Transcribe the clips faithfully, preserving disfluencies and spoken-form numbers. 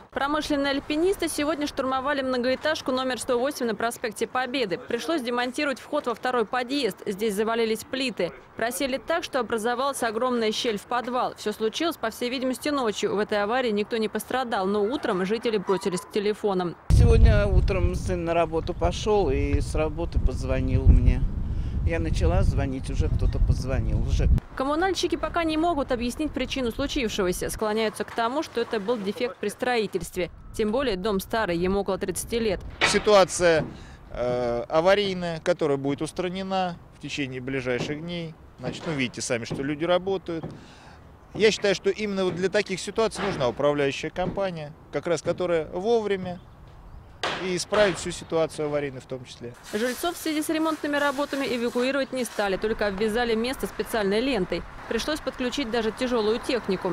Промышленные альпинисты сегодня штурмовали многоэтажку номер сто восемь на проспекте Победы. Пришлось демонтировать вход во второй подъезд. Здесь завалились плиты. Просели так, что образовалась огромная щель в подвал. Все случилось, по всей видимости, ночью. В этой аварии никто не пострадал, но утром жители бросились к телефонам. Сегодня утром сын на работу пошел и с работы позвонил мне. Я начала звонить, уже кто-то позвонил. Уже. Коммунальщики пока не могут объяснить причину случившегося. Склоняются к тому, что это был дефект при строительстве. Тем более дом старый, ему около тридцати лет. Ситуация э, аварийная, которая будет устранена в течение ближайших дней. Значит, ну, видите сами, что люди работают. Я считаю, что именно вот для таких ситуаций нужна управляющая компания, как раз которая вовремя и исправить всю ситуацию аварийную в том числе. Жильцов в связи с ремонтными работами эвакуировать не стали, только обвязали место специальной лентой. Пришлось подключить даже тяжелую технику.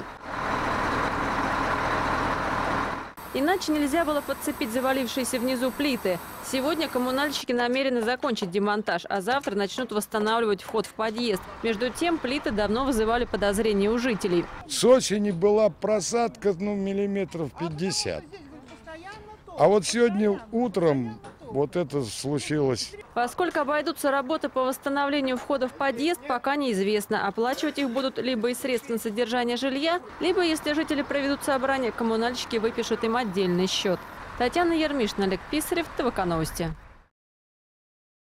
Иначе нельзя было подцепить завалившиеся внизу плиты. Сегодня коммунальщики намерены закончить демонтаж, а завтра начнут восстанавливать вход в подъезд. Между тем, плиты давно вызывали подозрения у жителей. С осени была просадка, ну, миллиметров пятьдесят. А вот сегодня утром вот это случилось. Во сколько обойдутся работы по восстановлению входа в подъезд, пока неизвестно. Оплачивать их будут либо из средств на содержание жилья, либо, если жители проведут собрание, коммунальщики выпишут им отдельный счет. Татьяна Ермишина, Олег Писарев, ТВК Новости.